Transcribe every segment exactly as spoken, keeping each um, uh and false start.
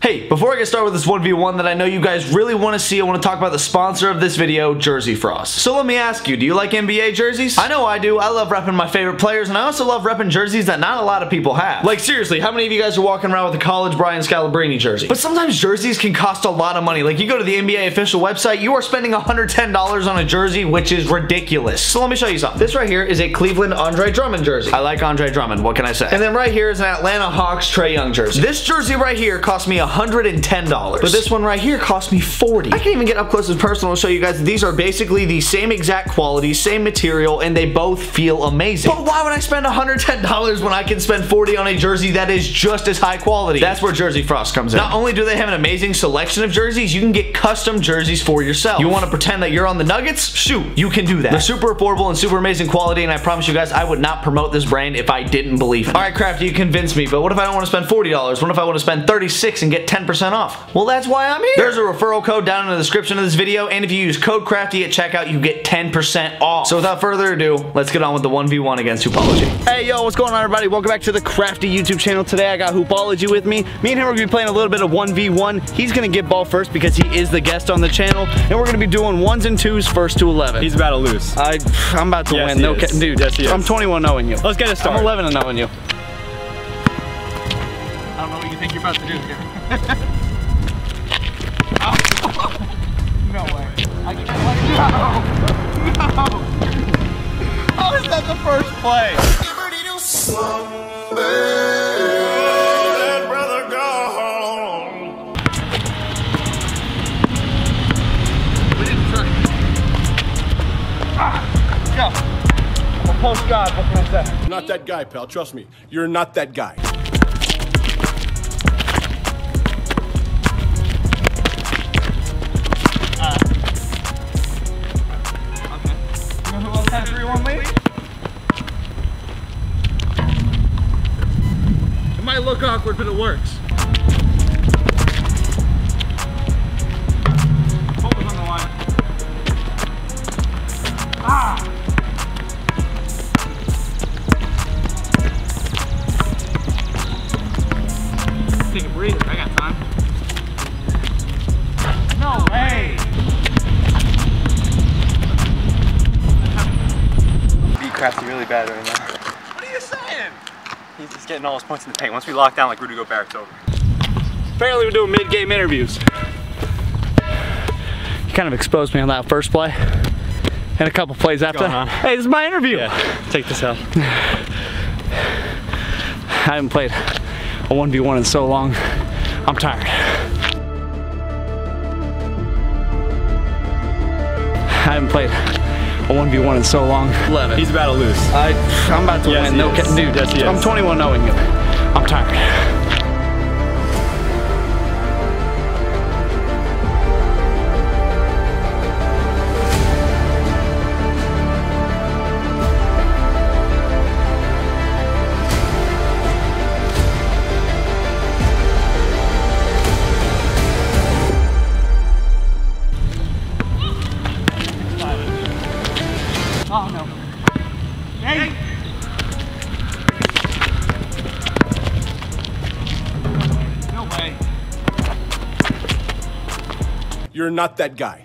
Hey, before I get started with this one v one that I know you guys really want to see, I want to talk about the sponsor of this video, Jersey Frost. So let me ask you, do you like N B A jerseys? I know I do. I love repping my favorite players, and I also love repping jerseys that not a lot of people have. Like seriously, how many of you guys are walking around with a college Brian Scalabrine jersey? But sometimes jerseys can cost a lot of money. Like you go to the N B A official website, you are spending one hundred ten dollars on a jersey, which is ridiculous. So let me show you something. This right here is a Cleveland Andre Drummond jersey. I like Andre Drummond, what can I say? And then right here is an Atlanta Hawks Trae Young jersey. This jersey right here cost me one hundred ten dollars. But this one right here cost me forty dollars. I can't even get up close and personal to show you guys. These are basically the same exact quality, same material, and they both feel amazing. But why would I spend one hundred ten dollars when I can spend forty dollars on a jersey that is just as high quality? That's where Jersey Frost comes in. Not only do they have an amazing selection of jerseys, you can get custom jerseys for yourself. You want to pretend that you're on the Nuggets? Shoot, you can do that. They're super affordable and super amazing quality, and I promise you guys, I would not promote this brand if I didn't believe in it. All right, Crafty, you convinced me, but what if I don't want to spend forty dollars? What if I want to spend thirty-six dollars and get ten percent off? Well, that's why I'm here. There's a referral code down in the description of this video, and if you use code Crafty at checkout, you get ten percent off. So without further ado, let's get on with the one v one against Hoopology. Hey, yo, what's going on, everybody? Welcome back to the Crafty YouTube channel. Today, I got Hoopology with me. Me and him are going to be playing a little bit of one v one. He's going to get ball first because he is the guest on the channel, and we're going to be doing ones and twos first to eleven. He's about to lose. I, I'm about to yes, win. No, dude, yes, he is. I'm twenty-one knowing you. Let's get it started. I'm eleven and knowing you. I don't know what you think you're about to do here. Oh. No way. I can't let it go. No. How is that the first play? Let brother go home. We didn't try. Ah, go. Well, post God, what can I say? Not that guy, pal. Trust me. You're not that guy. three one lead? It might look awkward, but it works. What was on the line? Ah! Take a breather, I got time. No way! Crafty really bad right now. What are you saying? He's just getting all his points in the paint. Once we lock down like Rudy Gobert, it's over. Apparently we're doing mid-game interviews. You kind of exposed me on that first play. And a couple plays after. Hey, this is my interview. Yeah, take this out. I haven't played a one v one in so long. I'm tired. I haven't played a one v one in so long. eleven. He's about to lose. I, I'm about to yes, win. No, dude, yes, he is. I'm twenty-one knowing you. I'm tired. Oh no. Hey! No way. You're not that guy.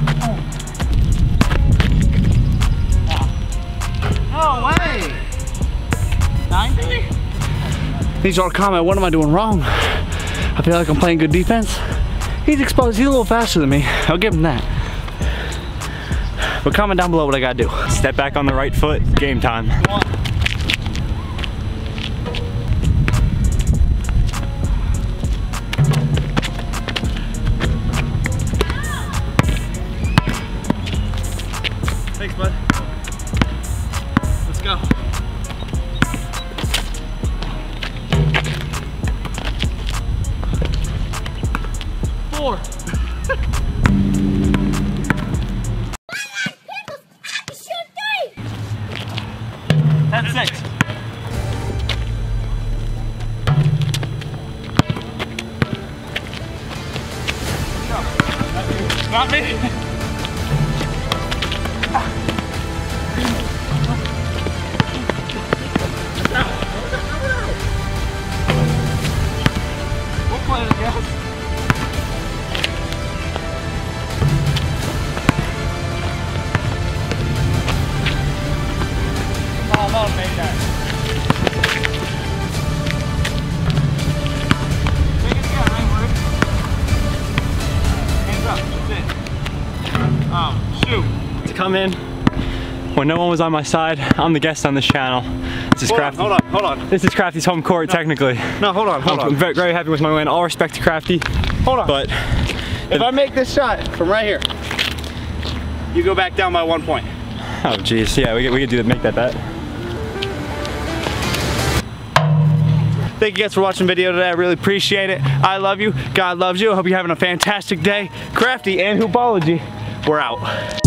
No way! ninety? Needs y'all to comment, what am I doing wrong? I feel like I'm playing good defense. He's exposed, he's a little faster than me. I'll give him that. But comment down below what I gotta do. Step back on the right foot, game time. Thanks, bud. Let's go. Four. That's six. Not me. We'll play it again. come in when no one was on my side. I'm the guest on this channel. This is Hold Crafty. on, hold on, hold on. This is Crafty's home court, no. technically. No, hold on, hold I'm on. very, very happy with my win. All respect to Crafty. Hold on. But if I make this shot from right here, you go back down by one point. Oh, geez. Yeah, we could, we could do that. Make that bet. Thank you guys for watching the video today. I really appreciate it. I love you. God loves you. I hope you're having a fantastic day. Crafty and Hoopology, we're out.